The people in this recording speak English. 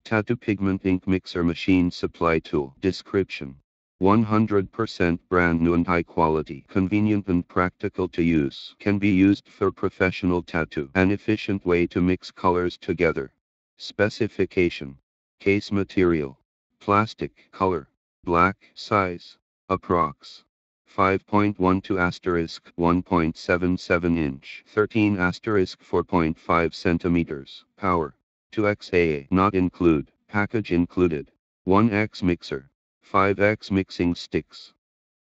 Tattoo Pigment Ink Mixer Machine Supply Tool. Description: 100% brand new and high quality, convenient and practical to use. Can be used for professional tattoo. An efficient way to mix colors together. Specification: case material: plastic, color black, size approx 5.12 * 1.77 inch, 13 * 4.5 centimeters, power 2x AA, not include, package included, 1x mixer, 5x mixing sticks.